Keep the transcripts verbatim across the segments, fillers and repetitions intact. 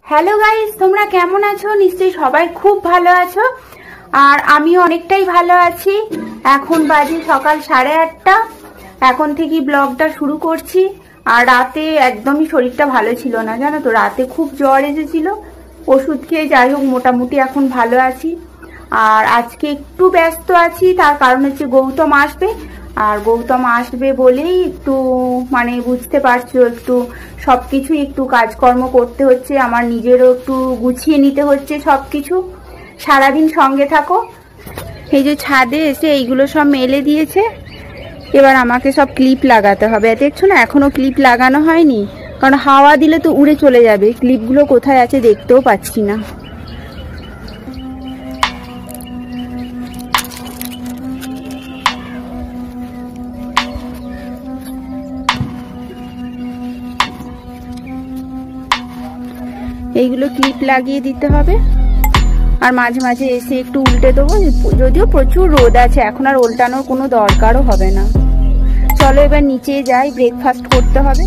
Hello guys, তোমরা কেমন আছো? নিশ্চয়ই সবাই খুব ভালো আছো, আর আমি অনেকটাই ভালো আছি। এখন বাজে সকাল সাড়ে আটটা। এখন থেকে ব্লগটা শুরু করছি। আর রাতে একদমই শরীরটা ভালো ছিল না, জানো তো, রাতে খুব জ্বর এসেছিল। ওষুধ খেয়ে যাই হোক মোটামুটি এখন ভালো আছি। আর আজকে একটু ব্যস্ত আছি, তার কারণ হচ্ছে গৌতম আসবে। আর গৌতম আসবে বলেই একটু মানে বুঝতে পারছো, একটু সবকিছু একটু কাজকর্ম করতে হচ্ছে, আমার নিজেরও একটু গুছিয়ে নিতে হচ্ছে সবকিছু। সারাদিন সঙ্গে থাকো। এই যে ছাদে এসে এইগুলো সব মেলে দিয়েছে, এবার আমাকে সব ক্লিপ লাগাতে হবে। দেখছো না, এখনো ক্লিপ লাগানো হয়নি, কারণ হাওয়া দিলে তো উড়ে চলে যাবে। ক্লিপগুলো কোথায় আছে দেখতেও পাচ্ছি না। এইগুলো ক্লিপ লাগিয়ে দিতে হবে। আর মাঝে মাঝে এসে একটু উল্টে দেবো, যদিও প্রচুর রোদ আছে, এখন আর উল্টানোর কোনো দরকারও হবে না। চলো এবার নিচে যাই, ব্রেকফাস্ট করতে হবে।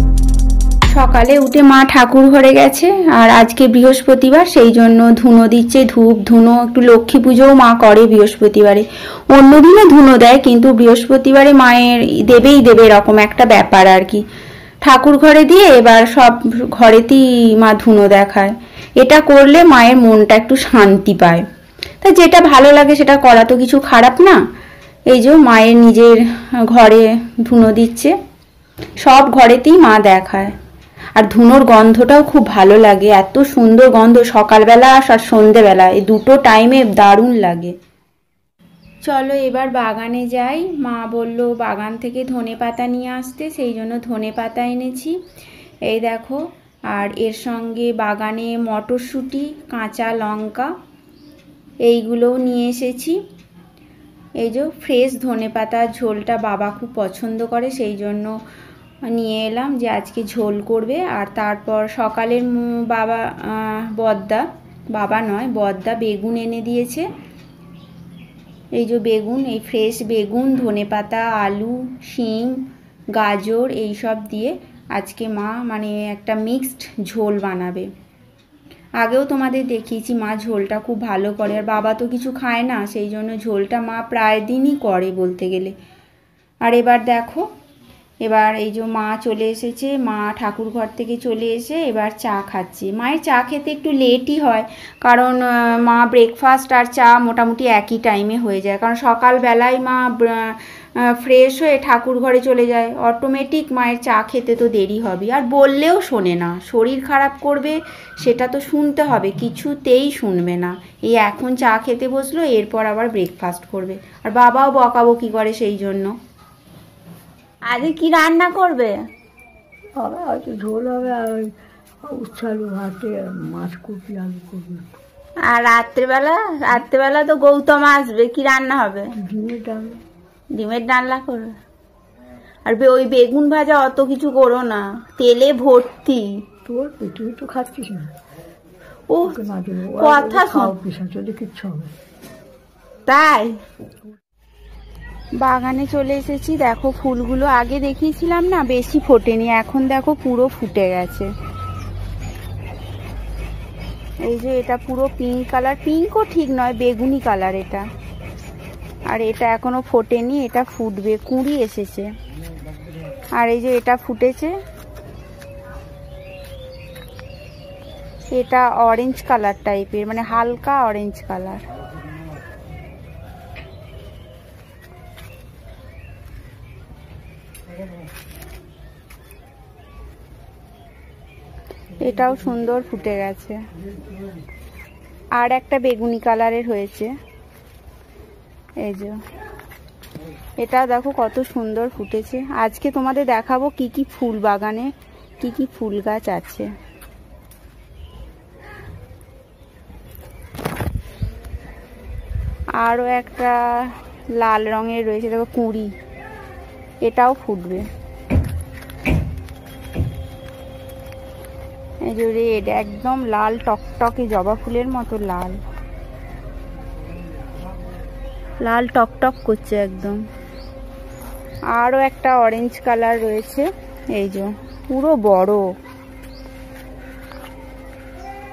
সকালে উঠে মা ঠাকুর ঘরে গেছে, আর আজকে বৃহস্পতিবার, সেই জন্য ধুনো দিচ্ছে, ধূপ ধুনো। একটু লক্ষ্মী পুজোও মা করে বৃহস্পতিবারে। অন্যদিনে ধুনো দেয়, কিন্তু বৃহস্পতিবারে মায়ের দেবেই দেবে, এরকম একটা ব্যাপার আর কি। ঠাকুর ঘরে দিয়ে এবার সব ঘরেতেই মা ধুনো দেখায়। এটা করলে মায়ের মনটা একটু শান্তি পায়। তা যেটা ভালো লাগে সেটা করা তো কিছু খারাপ না। এই যে মায়ের নিজের ঘরে ধুনো দিচ্ছে, সব ঘরেতেই মা দেখায়। আর ধুনোর গন্ধটাও খুব ভালো লাগে, এত সুন্দর গন্ধ, সকালবেলা আর সন্ধেবেলা এই দুটো টাইমে দারুণ লাগে। চলো এবার বাগানে যাই। মা বলল বাগান থেকে ধনে পাতা নিয়ে আসতে, সেই জন্য ধনে পাতা এনেছি। এই দেখো, আর এর সঙ্গে বাগানে মটরশুঁটি, কাঁচা লঙ্কা এইগুলোও নিয়ে এসেছি। এই যে ফ্রেশ ধনে পাতার ঝোলটা বাবা খুব পছন্দ করে, সেই জন্য নিয়ে এলাম যে আজকে ঝোল করবে। আর তারপর সকালের বাবা বদ্দা, বাবা নয় বদ্দা, বেগুন এনে দিয়েছে। এই যে বেগুন, এই ফ্রেশ বেগুন, ধনেপাতা, আলু, শিম, গাজর এই সব দিয়ে আজকে মা মানে একটা মিক্সড ঝোল বানাবে। আগেও তোমাদের দেখিয়েছি মা ঝোলটা খুব ভালো করে, আর বাবা তো কিছু খায় না, সেই জন্য ঝোলটা মা প্রায় দিনই করে বলতে গেলে। আর এবার দেখো, এবার এই যে মা চলে এসেছে, মা ঠাকুর ঘর থেকে চলে এসে এবার চা খাচ্ছে। মায়ের চা খেতে একটু লেটই হয়, কারণ মা ব্রেকফাস্ট আর চা মোটামুটি একই টাইমে হয়ে যায়, কারণ সকালবেলায় মা ফ্রেশ হয়ে ঠাকুর ঘরে চলে যায়, অটোমেটিক মায়ের চা খেতে তো দেরি হবে। আর বললেও শোনে না, শরীর খারাপ করবে সেটা তো শুনতে হবে, কিছুতেই শুনবে না। এই এখন চা খেতে বসলো, এরপর আবার ব্রেকফাস্ট করবে, আর বাবাও বকাবকি করে সেই জন্য। আজকে কি রান্না করবে? হবে হয়তো ঝোল হবে, আর ওই উচ্ছে আলু ভাতে মাছ কপি আলু কপি। আর রাত্রেবেলা? রাত্রেবেলা তো গৌতম আসবে, কি রান্না হবে? ডিমের ডালনা। ডিমের ডালনা করবে? আর ওই বেগুন ভাজা অত কিছু করো না, তেলে ভর্তি। তোর তুই তো খাচ্ছিস না। ও কথা শোন, চলে কিচ্ছু হবে তাই। বাগানে চলে এসেছি, দেখো ফুলগুলো আগে দেখিয়েছিলাম না, বেশি ফোটেনি, এখন দেখো পুরো ফুটে গেছে। এই যে এটা পুরো পিঙ্ক কালার, পিঙ্কও ঠিক নয়, বেগুনি কালার এটা। আর এটা এখনো ফোটেনি, এটা ফুটবে, কুঁড়ি এসেছে। আর এই যে এটা ফুটেছে, এটা অরেঞ্জ কালার টাইপের, মানে হালকা অরেঞ্জ কালার। এটাও সুন্দর ফুটে গেছে। আর একটা বেগুনি কালারের হয়েছে, এই যে এটা দেখো কত সুন্দর ফুটেছে। আজকে তোমাদের দেখাবো কি কি ফুল, বাগানে কি কি ফুল গাছ আছে। আরো একটা লাল রঙের রয়েছে, দেখো কুঁড়ি, এটাও ফুটবে। এই যে রেড, একদম লাল টকটকে, জবা ফুলের মতো লাল, লাল টকটক করছে একদম। আরো একটা অরেঞ্জ কালার রয়েছে, এই যে পুরো বড়,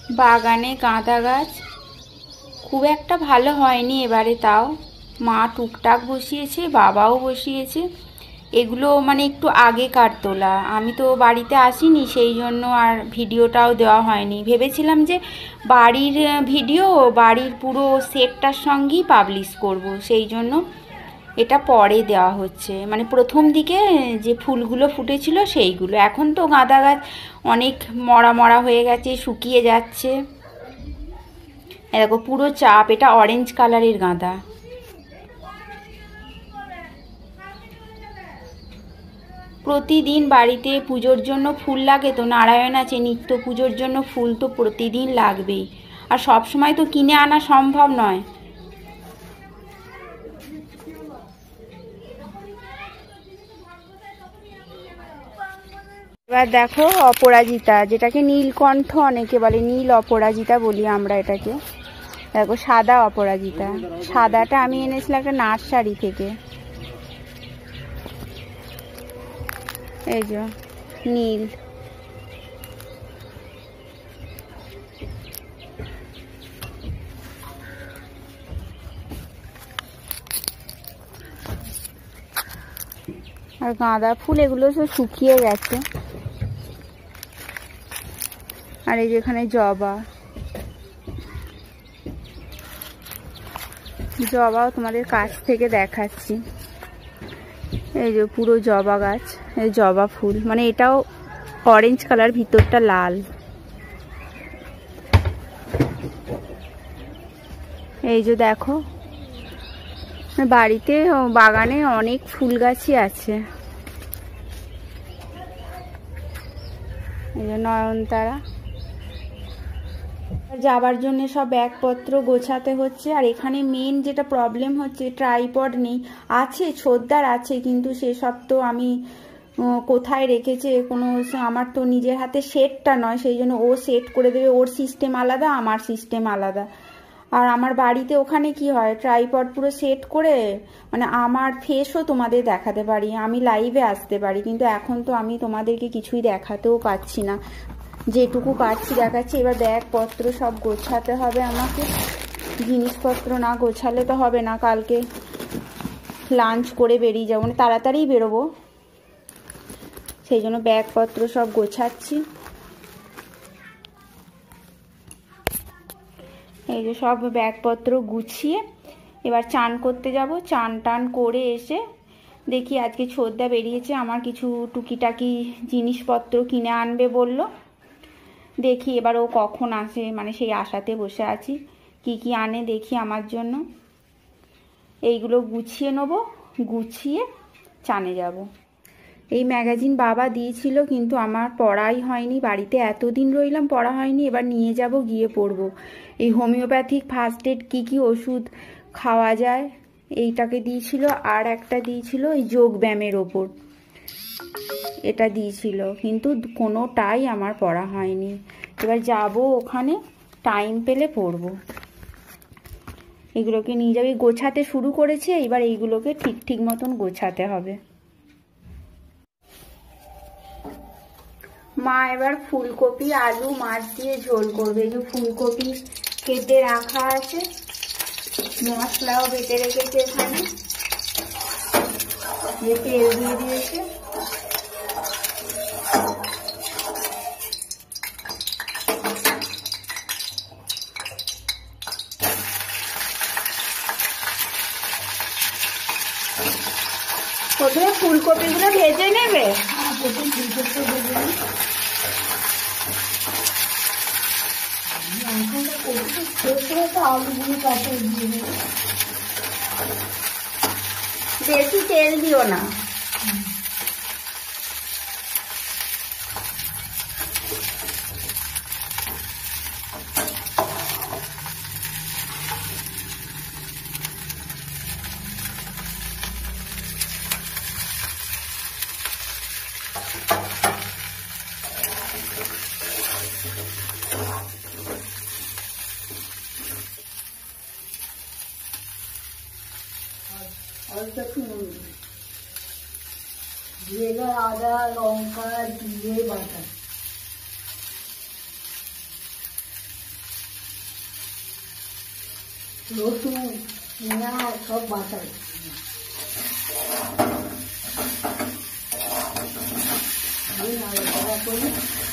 বাগানে গাঁদা গাছ খুব একটা ভালো হয়নি এবারে, তাও মা টুকটাক বসিয়েছে, বাবাও বসিয়েছে। এগুলো মানে একটু আগেকার তোলা, আমি তো বাড়িতে আসিনি, সেই জন্য আর ভিডিওটাও দেওয়া হয়নি। ভেবেছিলাম যে বাড়ির ভিডিও বাড়ির পুরো সেটটার সঙ্গেই পাবলিশ করব, সেই জন্য এটা পরে দেওয়া হচ্ছে। মানে প্রথম দিকে যে ফুলগুলো ফুটেছিল সেইগুলো। এখন তো গাঁদা গাছ অনেক মরা মরা হয়ে গেছে, শুকিয়ে যাচ্ছে। দেখো পুরো চাপ, এটা অরেঞ্জ কালারের গাঁদা। প্রতিদিন বাড়িতে পুজোর জন্য ফুল লাগে তো, নারায়ণ আছে, নিত্য পুজোর জন্য ফুল তো প্রতিদিন লাগবেই, আর সব সময় তো কিনে আনা সম্ভব নয়। এবার দেখো অপরাজিতা, যেটাকে নীলকণ্ঠ অনেকে বলে, নীল অপরাজিতা বলি আমরা এটাকে। দেখো সাদা অপরাজিতা, সাদাটা আমি এনেছিলাম একটা নার্সারি থেকে। এই যে নীল, আর গাঁদা ফুল এগুলো সব শুকিয়ে গেছে। আর এই যেখানে জবা, জবাও তোমাদের কাছ থেকে দেখাচ্ছি। এই যে পুরো জবা গাছ, এই জবা ফুল, মানে এটাও অরেঞ্জ কালার, ভিতরটা লাল। এই যে দেখো বাড়িতে বাগানে অনেক ফুল গাছই আছে। এই যে নয়নতারা। যাবার জন্য সব ব্যাগপত্র গোছাতে হচ্ছে। আর এখানে মেন যেটা প্রবলেম হচ্ছে, ট্রাইপড নেই, আছে ছোটদার আছে, কিন্তু সেসব তো আমি কোথায় রেখেছে কোনো, আমার তো নিজের হাতে সেটটা নয়, সেই জন্য ও সেট করে দেবে, ওর সিস্টেম আলাদা, আমার সিস্টেম আলাদা। আর আমার বাড়িতে ওখানে কি হয়, ট্রাইপড পুরো সেট করে মানে আমার ফেসও তোমাদের দেখাতে পারি, আমি লাইভে আসতে পারি, কিন্তু এখন তো আমি তোমাদেরকে কিছুই দেখাতেও পাচ্ছি না, যেটুকু পাচ্ছি দেখাচ্ছি। এবার ব্যাগপত্র সব গোছাতে হবে আমাকে, জিনিসপত্র না গোছালে তো হবে না। কালকে লাঞ্চ করে বেরিয়ে যাবো, মানে তাড়াতাড়ি বেরোবো, সেই জন্য ব্যাগপত্র সব গোছাচ্ছি। এই যে সব ব্যাগপত্র গুছিয়ে এবার চান করতে যাব। চান টান করে এসে দেখি, আজকে ছোটদা বেরিয়েছে, আমার কিছু টুকিটাকি জিনিসপত্র কিনে আনবে বলল। দেখি এবার ও কখন আসে, মানে সেই আশাতে বসে আছি, কি কি আনে দেখি আমার জন্য। এইগুলো গুছিয়ে নেব, গুছিয়ে চানে যাব। এই ম্যাগাজিন বাবা দিয়েছিল, কিন্তু আমার পড়াই হয়নি, বাড়িতে এতদিন রইলাম পড়া হয়নি, এবার নিয়ে যাব, গিয়ে পড়ব। এই হোমিওপ্যাথিক ফার্স্ট এড কী কী ওষুধ খাওয়া যায় এইটাকে দিয়েছিল, আর একটা দিয়েছিল এই যোগ ব্যায়ামের ওপর, এটা দিয়েছিল, কিন্তু কোনোটাই আমার পড়া হয়নি। এবার যাব ওখানে, টাইম পেলে পড়ব। এগুলোকে নিয়ে যাবে, গোছাতে শুরু করেছে, এবার এইগুলোকে ঠিক ঠিক মতন গোছাতে হবে। মা এবার ফুলকপি আলু মাছ দিয়ে ঝোল করবে। এই যে ফুলকপি কেটে রাখা আছে, মশলাও বেটে রেখেছে, এখানে তেল দিয়ে দিয়েছে। প্রথমে ফুলকপিগুলো ভেজে নেবে, বেশি তেল দিও না। জিরা আদা লঙ্কা দিয়ে বাটা, রসুন পেঁয়াজ সব বাটা দিয়ে নাড়াচাড়া করি।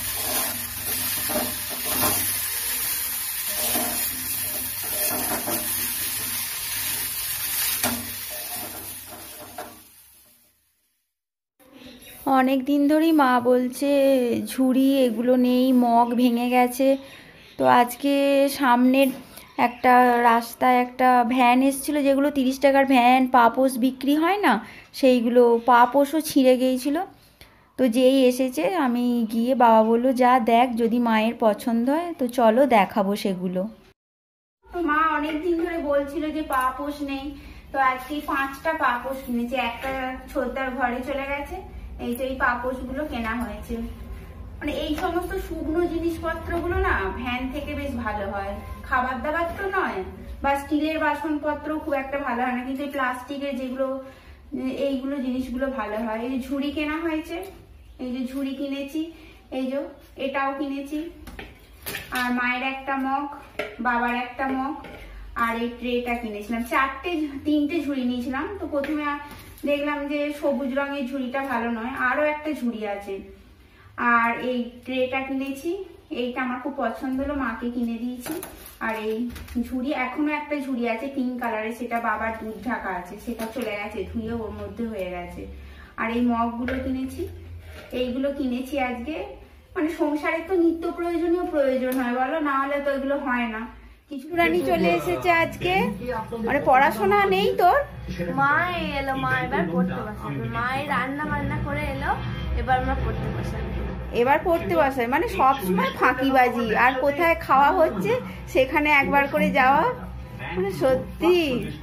অনেক দিন ধরেই মা বলছে ঝুড়ি এগুলো নেই, মগ ভেঙে গেছে। তো আজকে সামনের একটা রাস্তায় একটা ভ্যান এসেছিলো, যেগুলো তিরিশ টাকার ভ্যান পাপোশ বিক্রি হয় না, সেইগুলো পাপোশও ছিঁড়ে গিয়েছিল। তো যেই এসেছে আমি গিয়ে বাবা বললো যা দেখ যদি মায়ের পছন্দ হয় তো চলো দেখাবো সেগুলো। তো মা অনেক দিন ধরে বলছিল যে পাপোশ নেই, তো আজকে পাঁচটা পাপোশ কিনেছে, একটা ছোটদার ঘরে চলে গেছে। এই তো এই পাপোশ গুলো কেনা হয়েছে। মানে এই সমস্ত শুকনো জিনিসপত্রগুলো না ভ্যান থেকে বেশ ভালো হয়, খাবার দাবার তো নয়, বা স্টিলের বাসনপত্র খুব একটা ভালো হয় না, কিন্তু এই প্লাস্টিকের যেগুলো এইগুলো জিনিসগুলো ভালো হয়। এই যে ঝুড়ি কেনা হয়েছে, এই যে ঝুড়ি কিনেছি, এই যে এটাও কিনেছি, আর মায়ের একটা মগ, বাবার একটা মগ, আর এই ট্রেটা কিনেছিলাম। চারটে তিনটে ঝুড়ি নিয়েছিলাম। তো প্রথমে দেখলাম যে সবুজ রঙের ঝুড়িটা ভালো নয়, আরো একটা ঝুড়ি আছে। আর এই ট্রেটা কিনেছি, এইটা আমার খুব পছন্দ হলো, মাকে কিনে দিয়েছি। আর এই ঝুড়ি এখনো একটা ঝুড়ি আছে পিঙ্ক কালারের, সেটা বাবার দুধ ঢাকা আছে, সেটা চলে গেছে, ধুয়ে ওর মধ্যে হয়ে গেছে। আর এই মগ গুলো কিনেছি, এইগুলো কিনেছি আজকে। মানে সংসারে তো নিত্য প্রয়োজনীয় প্রয়োজন হয় বলো, না হলে তো এগুলো হয় না। কিছু রানী চলে এসেছে আজকে, মানে পড়াশোনা নেই তোর? মা এলো, মা এবার পড়তে বসাবে, মায়ের রান্না বান্না করে এলো, এবার আমরা পড়তে বসাবো। এবার পড়তে বসায় মানে সব সময় ফাঁকিবাজি, আর কোথায় খাওয়া হচ্ছে সেখানে একবার করে যাওয়া, মানে সত্যি।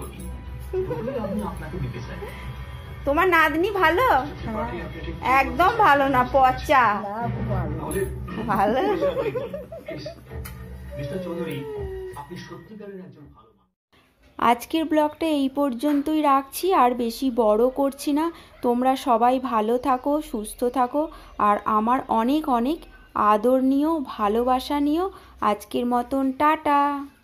তোমার নাতনি ভালো? একদম ভালো না, পচা। ভালো। আজকের ব্লগটা এই পর্যন্তই রাখছি, আর বেশি বড় করছি না। তোমরা সবাই ভালো থাকো, সুস্থ থাকো, আর আমার অনেক অনেক আদর নিও, ভালোবাসা নিও। আজকের মতন টাটা।